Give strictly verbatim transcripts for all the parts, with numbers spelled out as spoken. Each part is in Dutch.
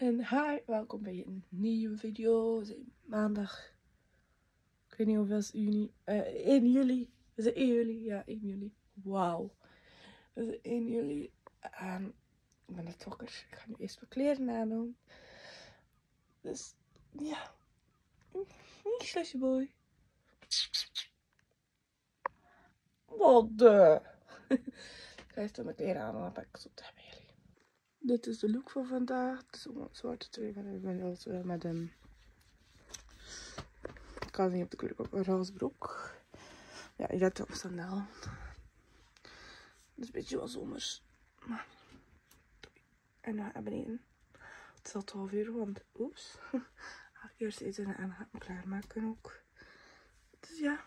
En hi, welkom bij een nieuwe video. We zijn maandag, ik weet niet hoeveel juni, uh, één juli. Is het één juli? Ja, één juli. Wauw. Het is één juli. En ik ben net wakker. Ik ga nu eerst mijn kleren aandoen. Dus ja, niet slusje boy. Wat de. Ik ga eerst mijn kleren aan en dan ben ik zo bij jullie. Dit is de look van vandaag. Het is een zwarte trui. Ik ben dus met een... Ik kan niet op de kleur op een roze broek. Ja, je let op sandaal. Het is een beetje wat zomers. Maar... En dan naar beneden. Het is al twaalf uur, want oeps. Ga ik eerst eten en ga ik me klaarmaken ook. Dus ja.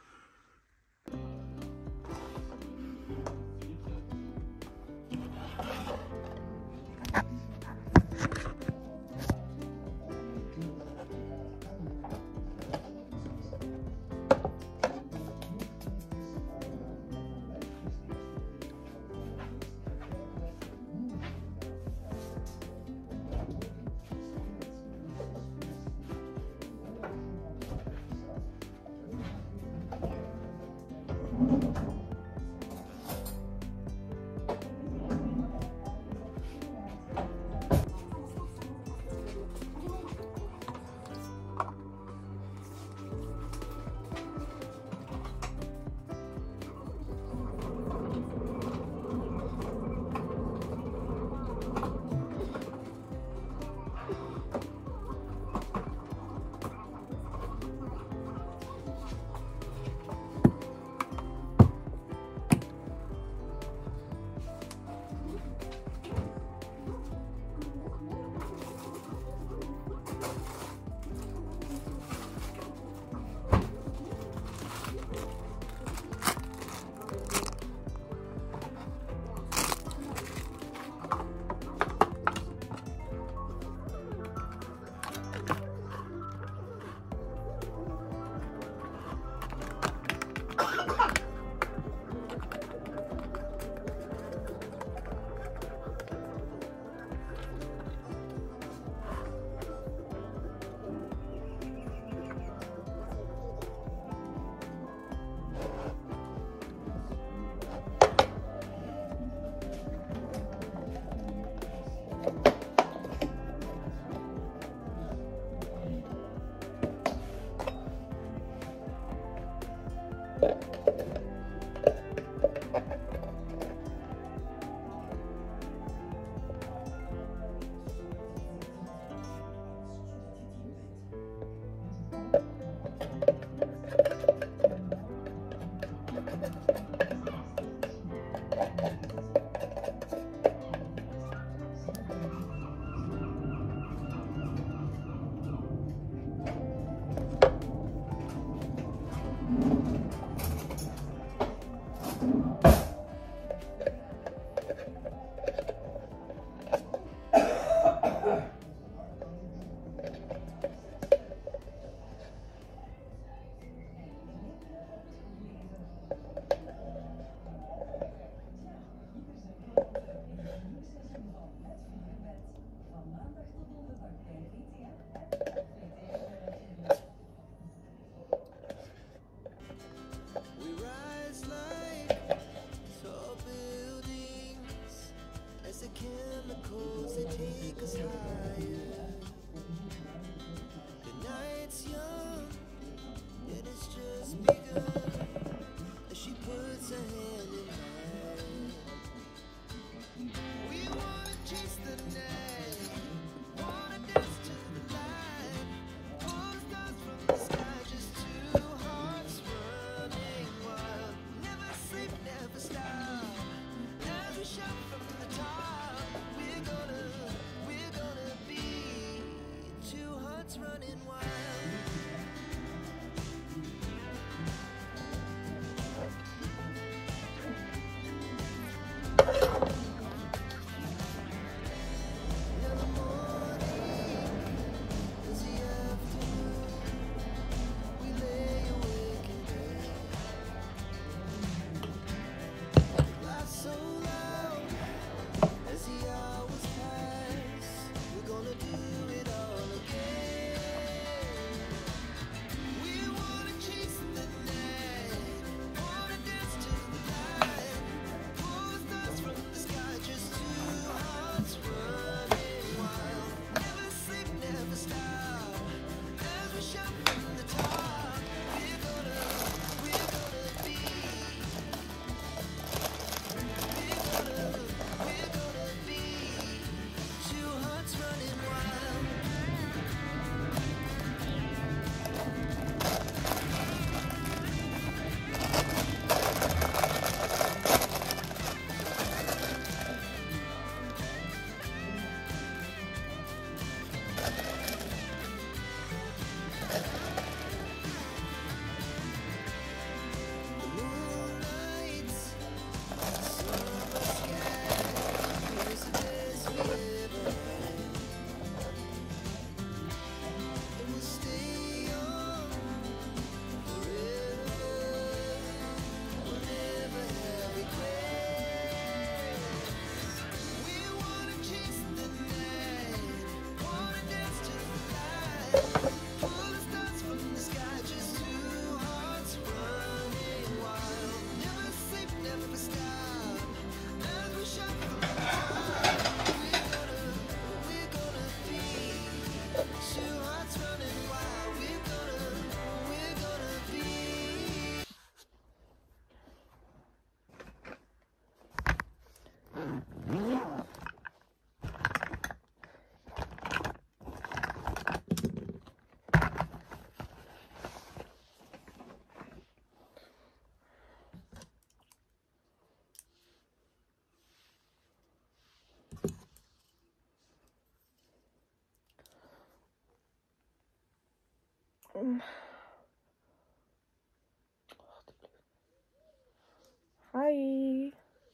Hi.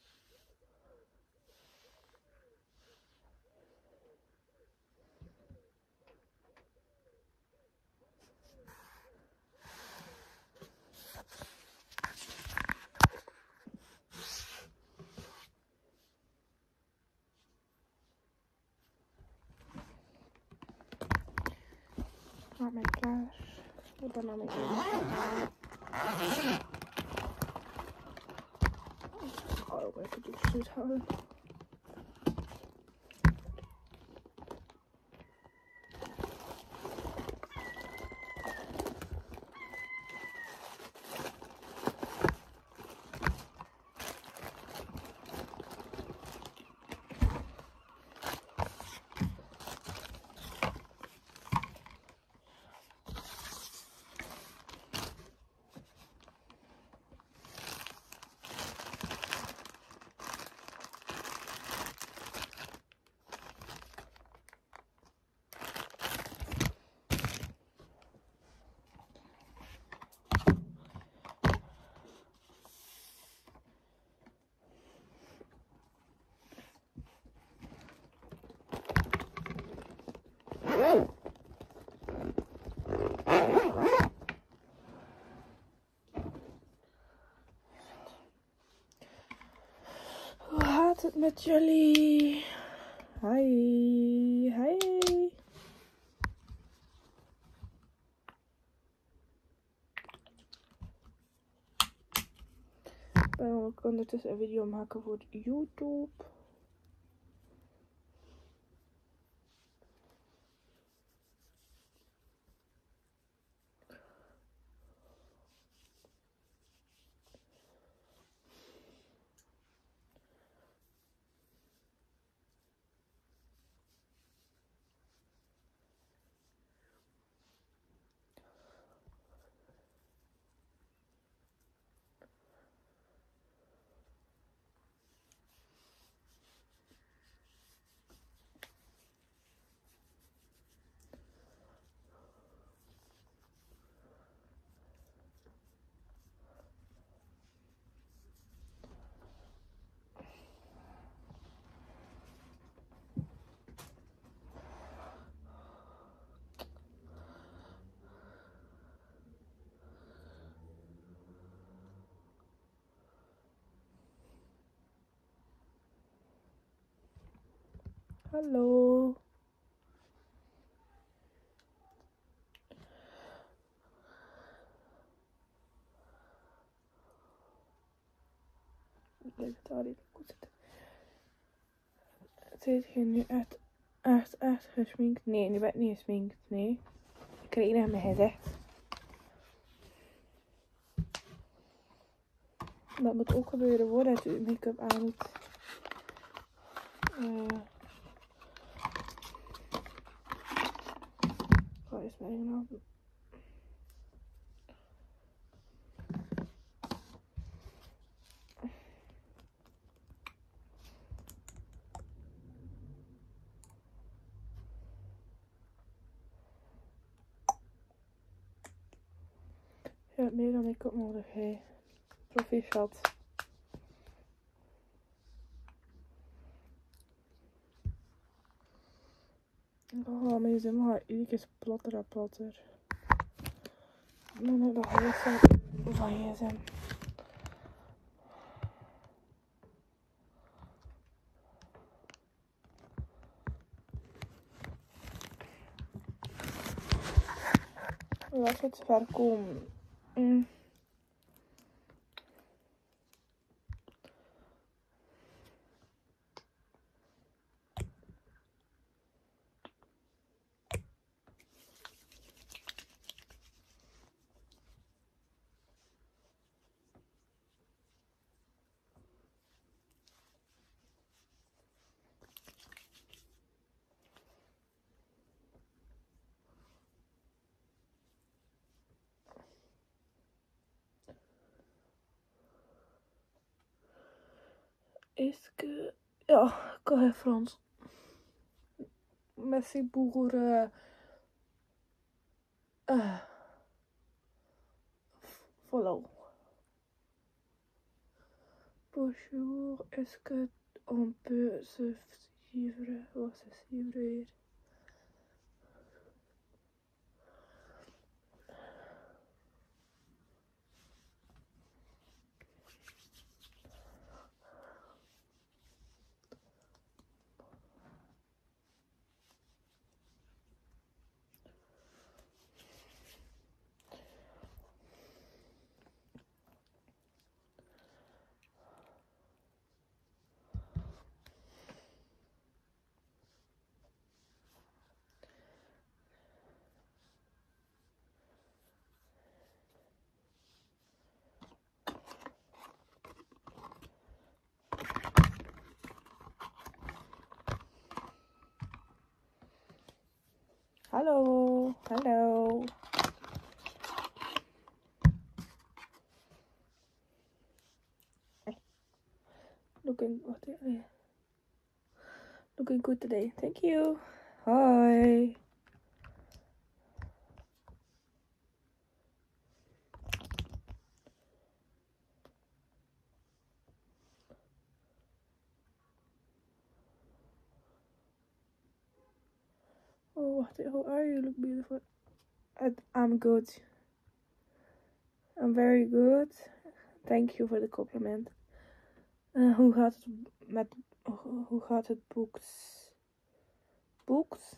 Maak mij klaar. Wat dan nou mee doen? Ik ga ook even dit zoet houden. Hoe gaat het met jullie? Hi, hi. Ik ben ook ondertussen een video maken voor YouTube. Hallo. Ik denk dat al die goed zitten. Zit je nu echt, echt, echt gesminkt? Nee, nu ben ik niet gesminkt. Nee. Ik kreeg naar mijn gezicht. Dat moet ook gebeuren voordat u make-up aan doet. Uh, ik ga eens mijn eigen handen. Je hebt meer dan make-up nodig, hè. Proficiat. Oh, mijn zin gaat iedere keer platter en platter. Dan heb ik nog heel veel van je zin. Laat het ver komen. Mm. Est-ce que... Ja, kan je Frans? Merci pour... Uh, uh, follow. Bonjour, est-ce que on peut se suivre? Wat se suivre hier? Hallo, hallo. Looking, what the, looking good today. Thank you. Hi. Oh, what the, how are you? You look beautiful. I, I'm good. I'm very good. Thank you for the compliment. Uh, hoe gaat het met, hoe gaat het boeks? Boeks?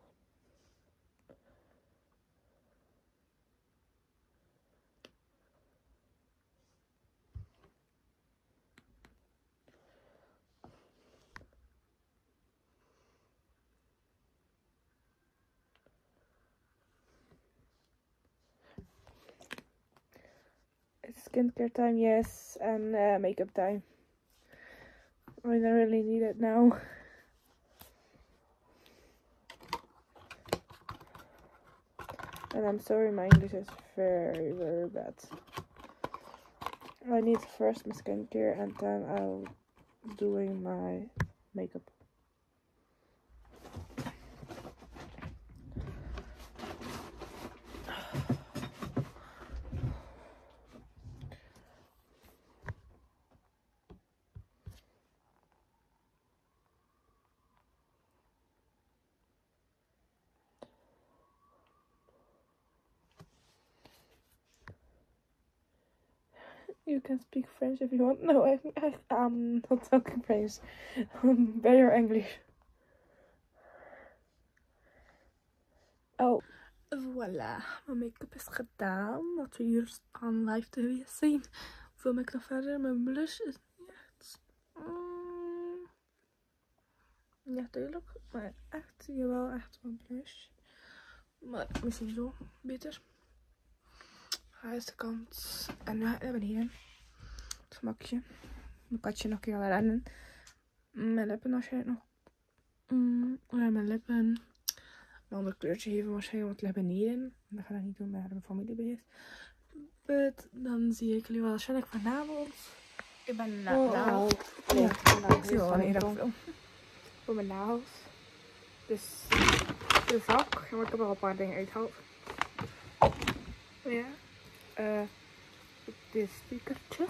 It's skincare time, yes, and uh, makeup time. I don't really need it now. And I'm sorry, my English is very, very bad. I need first my skincare and then I'll doing my makeup. You can speak French if you want. No, I, I, I'm not talking French. I'm better English. Oh. Voilà, mijn make-up is gedaan. Wat we hier aan live T V zien. Hoeveel make ik nog verder? Mijn blush is niet echt... Mm, niet echt duidelijk. Maar echt, jawel, echt mijn blush. Maar misschien zo beter. Hij is de kant. En nu naar beneden. Het gemakje. Mijn katje nog een keer gaan rennen. Mijn lippen waarschijnlijk nog. Mm, ja, mijn lippen. Een ander kleurtje geven waarschijnlijk, want het ligt beneden. Dat ga ik niet doen, maar mijn familie bij is. But dan zie ik jullie wel waarschijnlijk vanavond. Ik ben na oh, nagels. Oh. Ja, ja, ik zie wel wanneer ik film. Voor mijn nagels. Dus de zak. Maar ik heb er al een paar dingen uitgehaald. Ja. Uh, de stickertjes.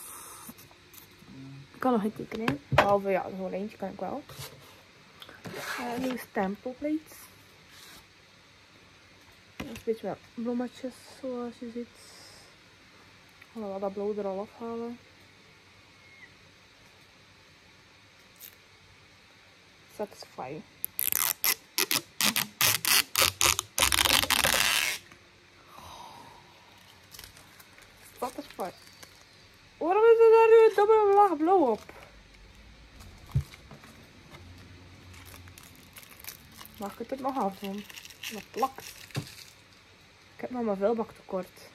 Ik kan nog geen tekenen. Behalve ja, gewoon eentje kan ik wel. Uh, nieuwe stempelplates. Een beetje met blommetjes zoals je ziet. Ik ga wel dat blauw er al afhalen. Satisfy. Satisfy. Waarom is er daar nu een dubbele laag blauw op? Mag ik het nog afdoen? Dat plakt. Ik heb nog maar vuilbak tekort.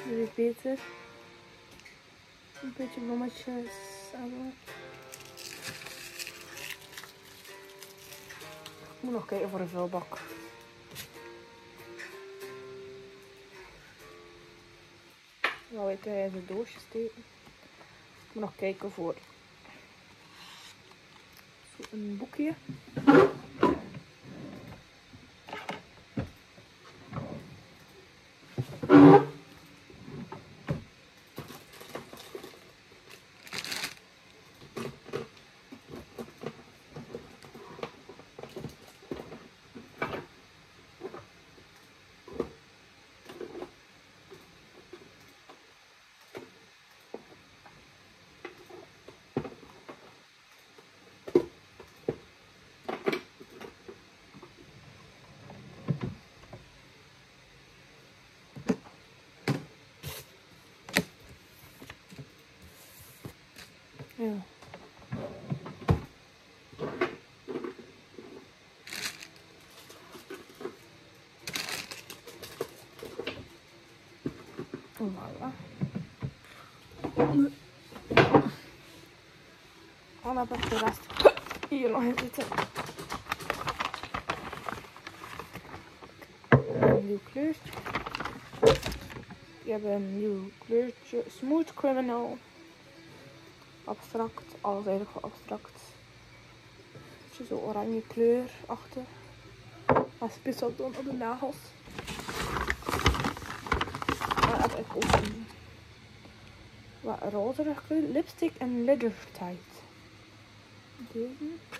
Weer beter. Een beetje blommetjes hebben. Ik moet nog kijken voor een vulbak. Nou, weet je, in zijn doosje steken. Ik moet nog kijken voor een boekje. Ja. Voilà. Dan heb ik de rest hier nog in zitten. Een nieuw kleurtje. Ik heb een nieuw kleurtje. Smooth Criminal. Abstract. Alles eigenlijk wel abstract. Beetje zo oranje kleur achter. Maar speciaal dan op de nagels. Maar heb ik ook een wat roze kleur. Lipstick en leather tight. Deze.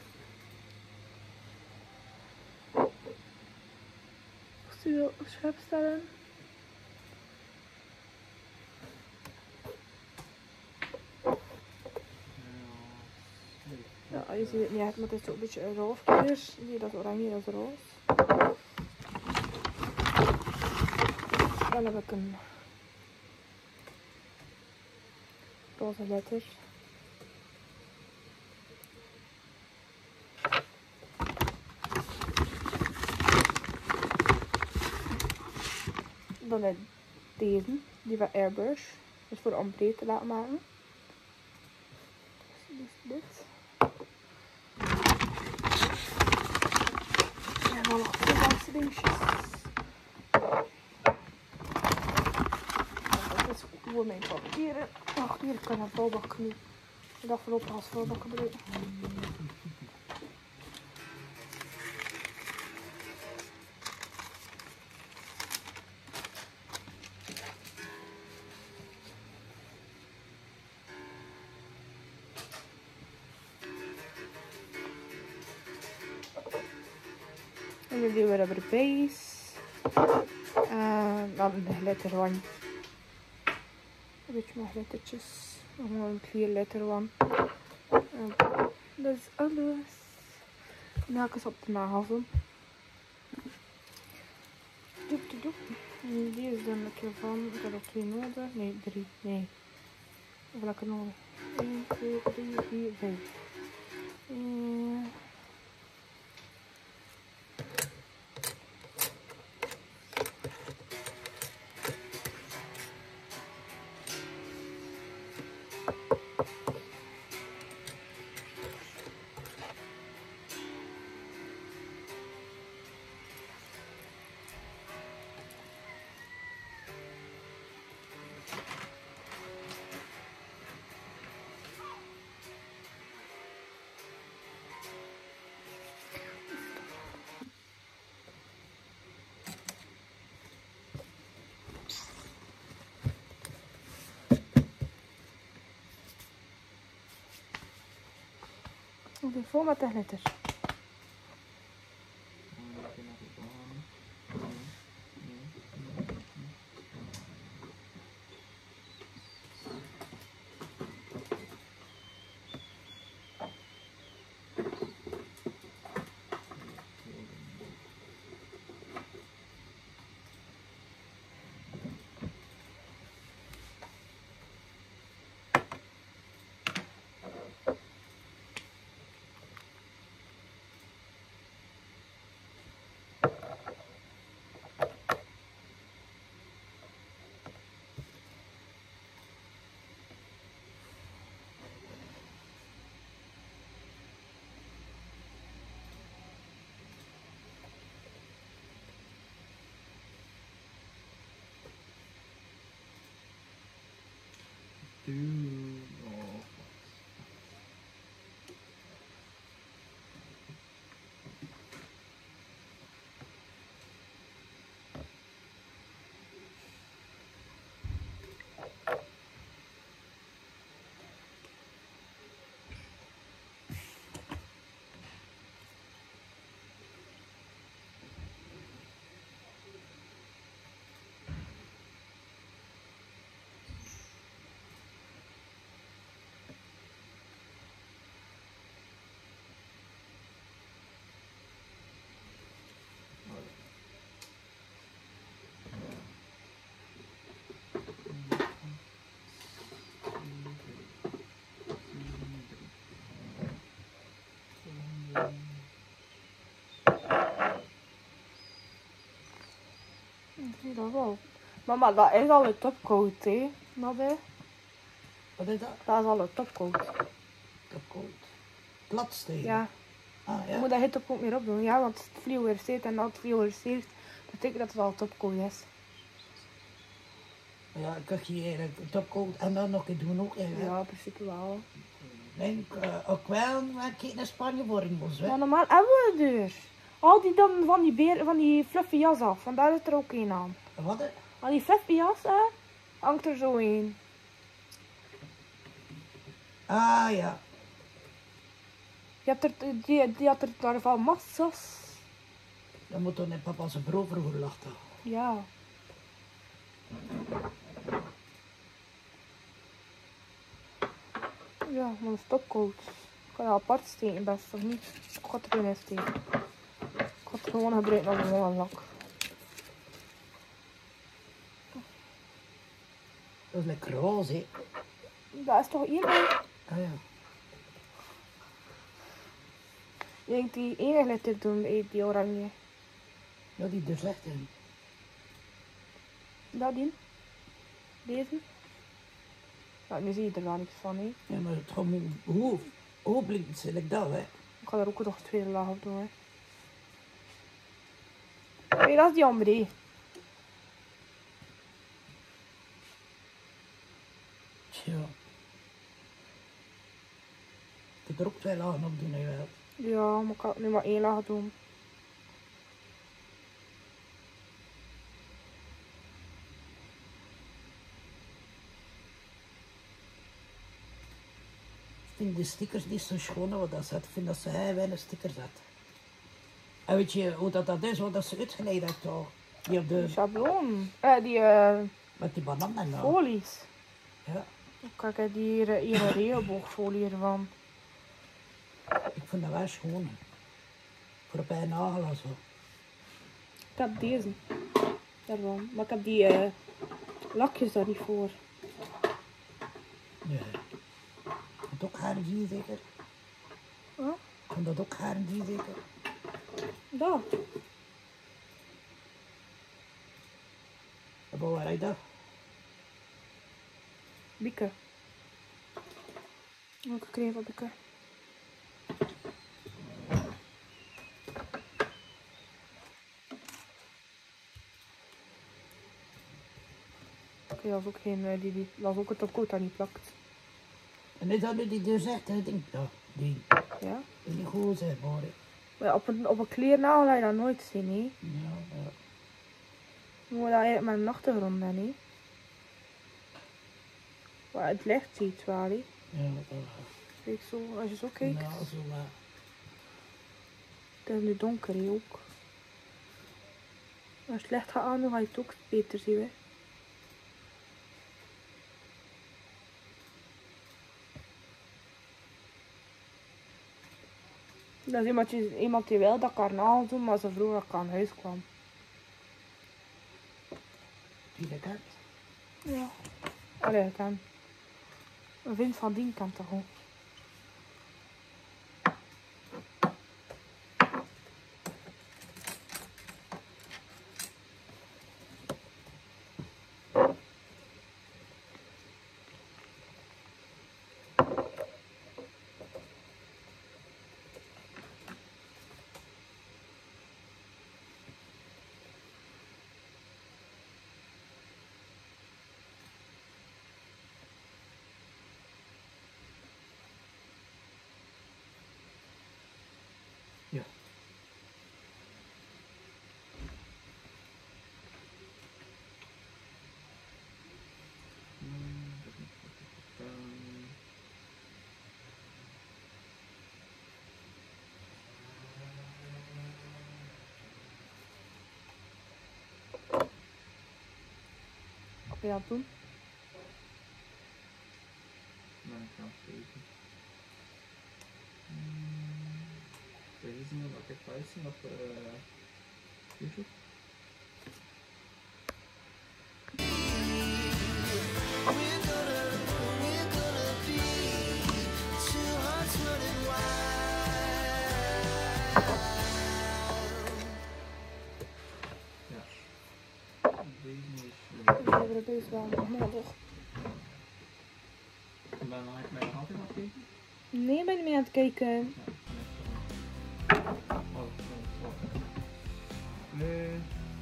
Studio scherp stellen. Ja, je ziet het niet echt, maar het is ook een beetje een roze kleur. Zie je dat oranje, dat is roze. Dan heb ik een roze letter. Dan heb ik deze, die van Airbrush. Dus voor de ombre te laten maken. Dus dit. En dan nog twee laatste dingetjes. Dat is voor mijn papieren. Ach, hier kan een vulbak nu. Dat voorlopig als vulbak gebruiken. En dan doen we rubber base. En dan een glitter one. Een beetje meer glittertjes. Gewoon een clear letter one. En dat is alles. En dan ga ik eens op de nagels doen. Doep, doep, doep. En die is dan een keer van. Ik heb er twee nodig. Nee, drie. Nee. Hoeveel heb ik er nodig? één, twee, drie, vier, vijf. En ik ben vol met de glitter. Doe. Oh. Dat wel. Mama, dat is al een topcoat, hè? Dat is. Wat is dat? Dat is al een topcoat. Topcoat. Platstegen? Ja. Ah, Je ja. moet daar geen topcoat meer op doen, ja, want het fluoresceert en als het fluoresceert, dat betekent dat het al topcoat is. Ja, ik heb hier eigenlijk een topcoat en dan nog een doen ook. Hè. Ja, in principe wel. Ik denk uh, ook wel, maar ik naar Spanje voor in bos. Maar normaal hebben we het dus. Al die dan van die, beer, van die fluffy jas af, want daar is er ook een aan. Wat? Al die fluffy jas, hè, hangt er zo een. Ah ja. Je hebt er, die, die had er daarvan massas. Dan moet dan in papa zijn broer voor lachen. Ja. Ja, maar een stopcoat. Ik kan dat apart steken, best of niet? Ik ga het erin steken. Ik ga het gewoon gebruiken als een gewone lak. Dat is lekker roze, hè? Dat is toch één? Ah ja. Je denkt die ene glitter doen, die die oranje. Ja, die er slecht in. Dat die? Deze? Ja, nu zie je er wel niks van, hè. Ja, maar het gaat mijn hoofd. Hopelijk zit ik dat, hè. Ik ga er ook nog een tweede laag op doen, hè. Nee, dat is die andere. Tja. Ik heb er ook twee lagen op doen, hè, wel. Ja, maar ik kan nu maar één laag doen. Ik vind de stickers niet zo schoon wat dat zet. Ik vind dat ze heel weinig stickers zet. En weet je hoe dat, dat is, wat dat ze uitgeleid heeft toch? Die op de, Die schabloon. Eh, die eh, met die bananen nou. folies. Ja, Kijk, hè, die hier, eh, hier een regenboogfolie ervan. ik vind dat wel schoon. Voor bij een nagel of zo. Ik heb deze. Daarvan. Maar ik heb die eh, lakjes daar niet voor. Nee. Dat ook haar die zeker? Huh? Kan dat ook haar die zeker? Dat. En waar hij dat? Bieke. Welke kreeg op bieke? Oké, dat is ook geen, eh, die, die, dat is ook een topcoat dat niet plakt. En is dat nu die deur zegt, ik denk dat. Die, Ja? die goed zijn, hoor. Maar ja, op een, op een kleernagel laat je dat nooit zien, hè. Ja, ja. Je moet dat eigenlijk met een achtergrond hebben, hè. Waar het licht ziet, waar, hè. Ja, dat wel. Kijk zo, als je zo kijkt. Nou, zo wel. Het is nu donker, hè, ook. Als het licht gaat aan, dan ga je het ook beter zien, hè. Dat is iemand die, iemand die wil dat karnaal doen, maar ze vroeg dat ik aan huis kwam. Die dat kent. Ja. Allee, ik ken. Een vriend van Dien kent toch ook. ben je aan het doen? Ben ik aan het kijken. Hmm. Wil je zien dat ik live zie op uh, YouTube? Dat is wel nodig. Ben je nog even naar de hand aan het kijken? Nee, ben je mee aan het kijken? Ja. Oh, oh, oh. Nee.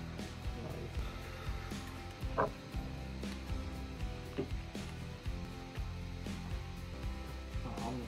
Ah, handen.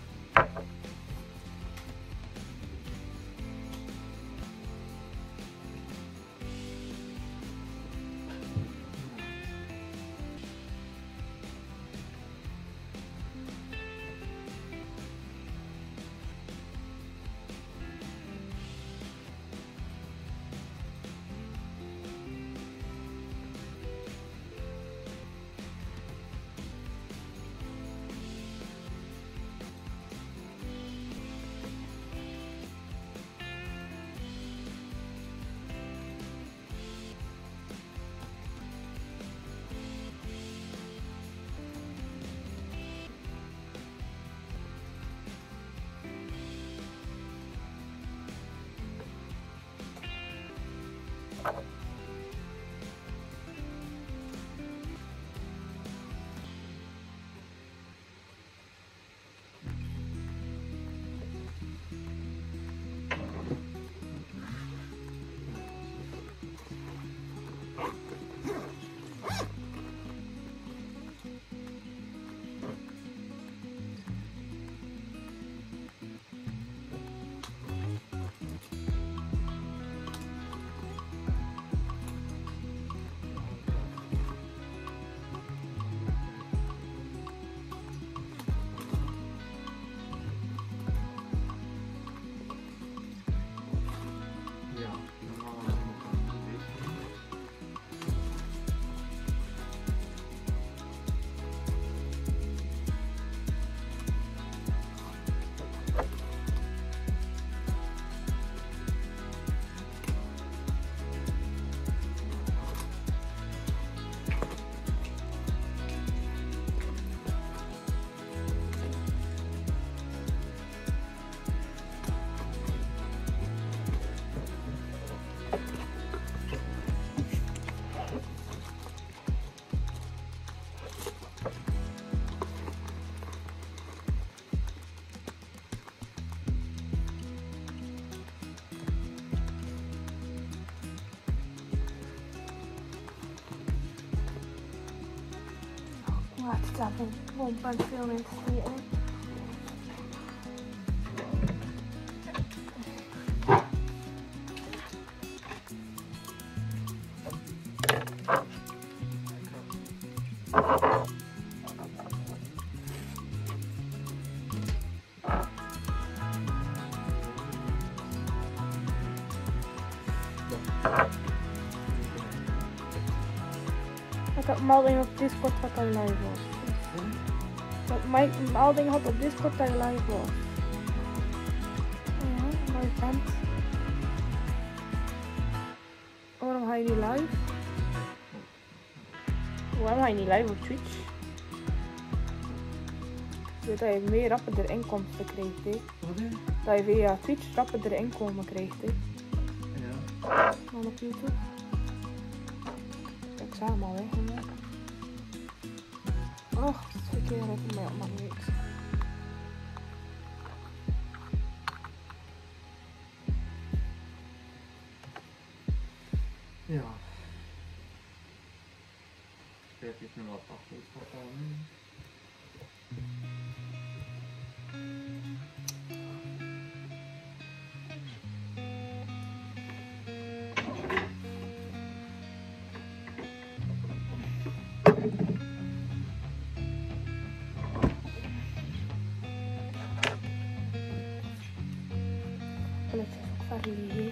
Ja, het staat een pomp aan veel mensen hier. Ik had melding op Discord dat hij live was. Dat mijn melding had op Discord dat hij live was. Ja, live bent. Waarom ga je niet live? Waarom ga je niet live op Twitch? Zodat je meer rapper inkomsten krijgt, hè. Wat is? Dat je via Twitch rapper inkomen krijgt, hè. Ja. Dan op YouTube. Ik zei hem al, hè. Och, het is verkeerd, maar ja, mag niet. Ja. Spijt heeft nu wat afgesproken aan. Let's variëren.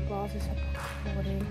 basis worden.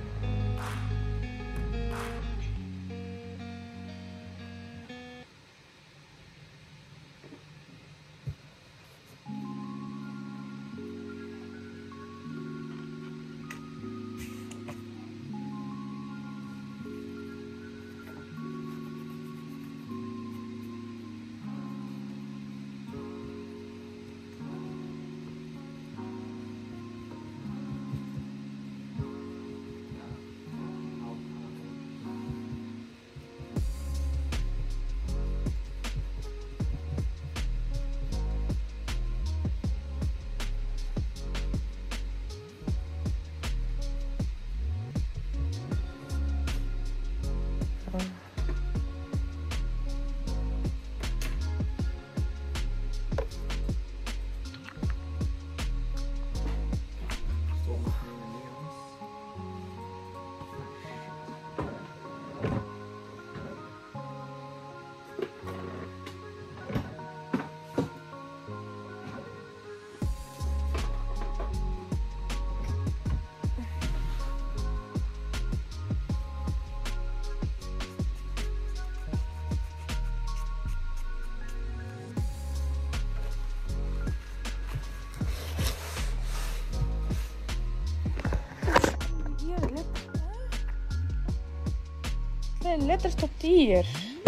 Een letter tot hier.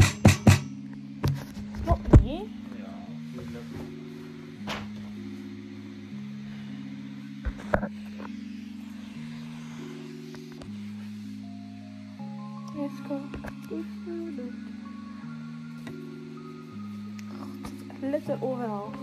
Nog niet. Ja, tuurlijk. Let's go. Letter overal.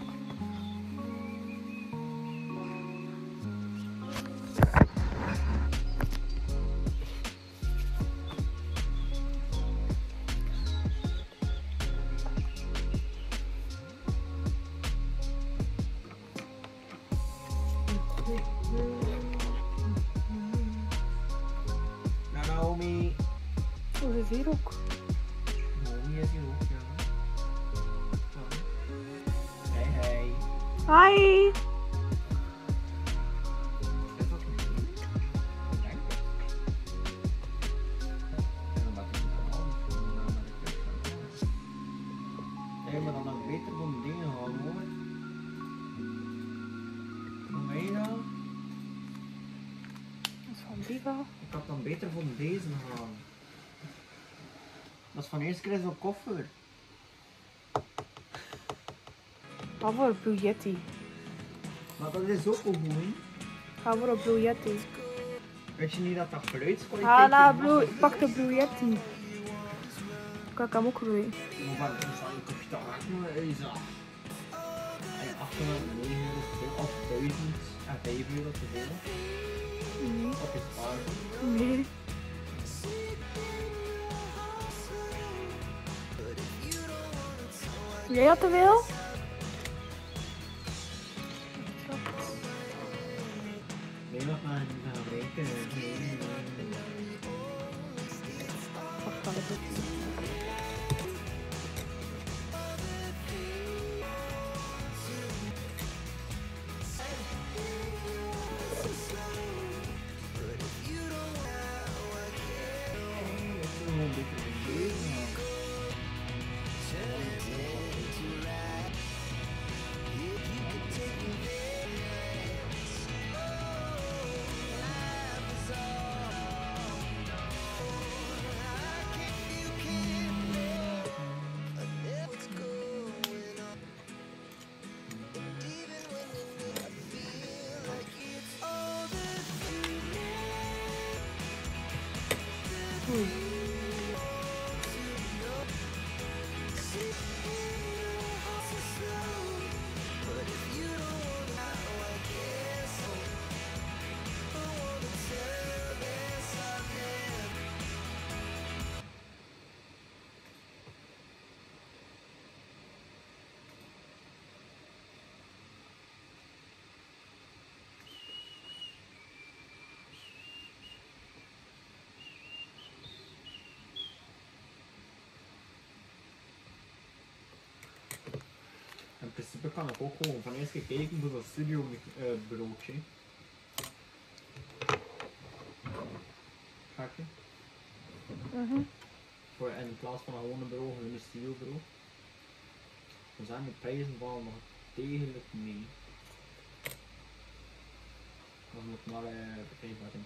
Nou, Naomi. Oh, dat is hier ook. Naomi is hier ook, ja. Ja. Hey, hey. Hi! Is dat niet? Ik denk het. En dan maak ik het dan anders. Dan maak ik het dan. Hé, maar dan had ik beter van de dingen gehad, hoor. Hoe meen je dat? Dat is van Viva. Ik had dan beter van deze gaan. Dat is van eerste keer in zo'n koffer. Ga voor een Blue Yeti. Maar dat is ook al mooi. Ga voor een Blue Yeti. Weet je niet dat dat geluidskwaliteit Ga naar is? Blue. Pak de Blue Yeti. Kan ik hem ook groeien? Maar waar is dat? Ik heb dat maar eens af. En achthonderdnegen euro of duizend en vijf euro te veel. Nee. Dat is waar. Nee. Jij had te veel? Nee, nog maar niet gaan weten. Wacht, kan ik het? In principe kan ik ook gewoon van eerst gekeken voor dat studio uh, broodje. pakken. Mhm. Voor, in plaats van een gewone bureau, een stuurbureau. Dan zijn de prijzen vallen nog degelijk mee. Dat moet maar uh, verkrijgbaar zijn.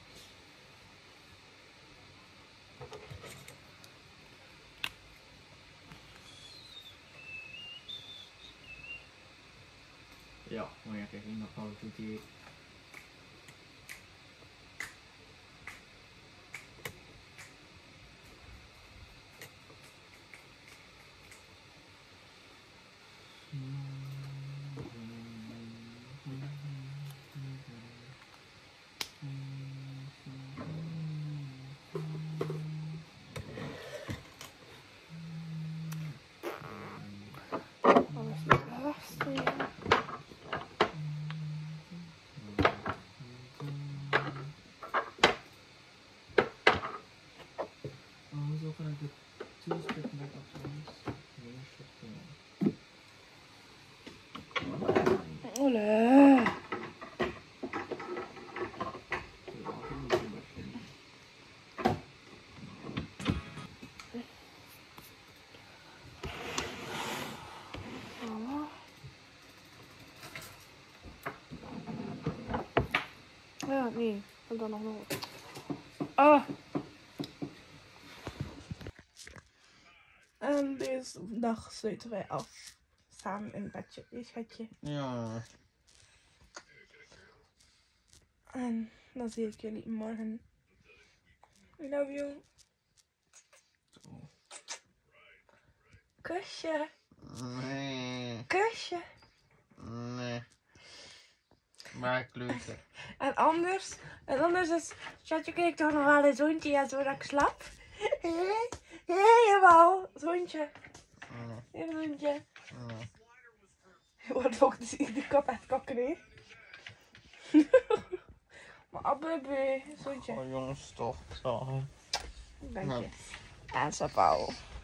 Ja, maar ja, kijk, ik nog wel goed hier. Alles niet lastig. Oh, zo kan ik de toolspit met opzoeken. Olé. Ja, nee, ik dan nog nooit. Ah. En deze dag sluiten wij af. Samen in het bedje, hè, schatje. Ja. En dan zie ik jullie morgen. I love you. Kusje. Nee. Kusje. Nee. Maar kleuter. En anders, en anders is, schatje, kreeg ik toch nog wel een zoontje ja, zodat ik slap. Hé, hé, jawel, zoontje. Nee. Hé, zoontje. Nee. Je wordt ook de, de kop echt kakken, hè. Maar ah, baby, zoontje. Oh jongens, toch. Zo. Dank je. En Sapau.